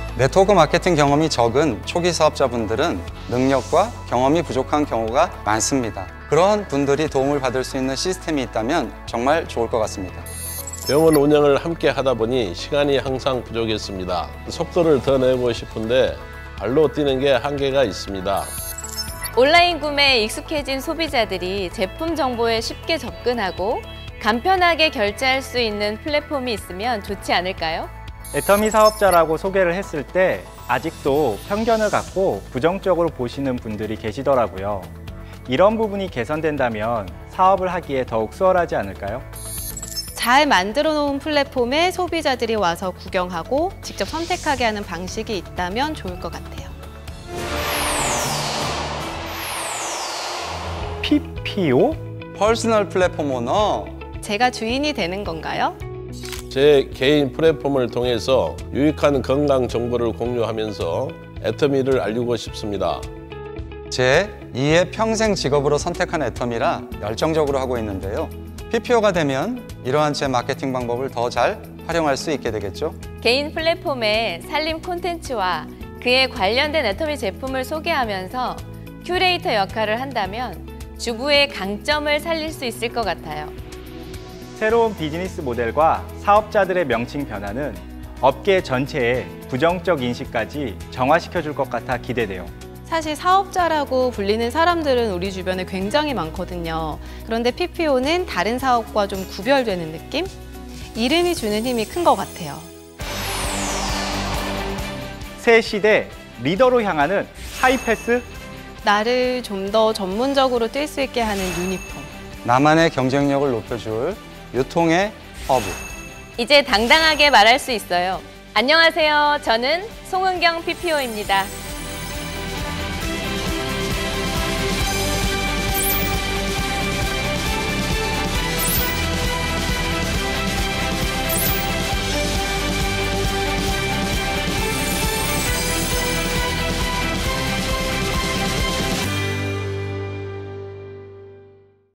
네트워크 마케팅 경험이 적은 초기 사업자분들은 능력과 경험이 부족한 경우가 많습니다. 그런 분들이 도움을 받을 수 있는 시스템이 있다면 정말 좋을 것 같습니다. 병원 운영을 함께 하다 보니 시간이 항상 부족했습니다. 속도를 더 내고 싶은데 발로 뛰는 게 한계가 있습니다. 온라인 구매에 익숙해진 소비자들이 제품 정보에 쉽게 접근하고 간편하게 결제할 수 있는 플랫폼이 있으면 좋지 않을까요? 애터미 사업자라고 소개를 했을 때 아직도 편견을 갖고 부정적으로 보시는 분들이 계시더라고요. 이런 부분이 개선된다면 사업을 하기에 더욱 수월하지 않을까요? 잘 만들어 놓은 플랫폼에 소비자들이 와서 구경하고 직접 선택하게 하는 방식이 있다면 좋을 것 같아요. PPO? 퍼스널 플랫폼 오너? 제가 주인이 되는 건가요? 제 개인 플랫폼을 통해서 유익한 건강 정보를 공유하면서 애터미를 알리고 싶습니다. 제 2의 평생 직업으로 선택한 애터미라 열정적으로 하고 있는데요. PPO가 되면 이러한 제 마케팅 방법을 더 잘 활용할 수 있게 되겠죠. 개인 플랫폼에 살림 콘텐츠와 그에 관련된 애터미 제품을 소개하면서 큐레이터 역할을 한다면 주부의 강점을 살릴 수 있을 것 같아요. 새로운 비즈니스 모델과 사업자들의 명칭 변화는 업계 전체의 부정적 인식까지 정화시켜 줄 것 같아 기대돼요. 사실 사업자라고 불리는 사람들은 우리 주변에 굉장히 많거든요. 그런데 PPO는 다른 사업과 좀 구별되는 느낌? 이름이 주는 힘이 큰 것 같아요. 새 시대 리더로 향하는 하이패스? 나를 좀 더 전문적으로 뛸 수 있게 하는 유니폼. 나만의 경쟁력을 높여줄 유통의 허브. 이제 당당하게 말할 수 있어요. 안녕하세요. 저는 송은경 PPO입니다.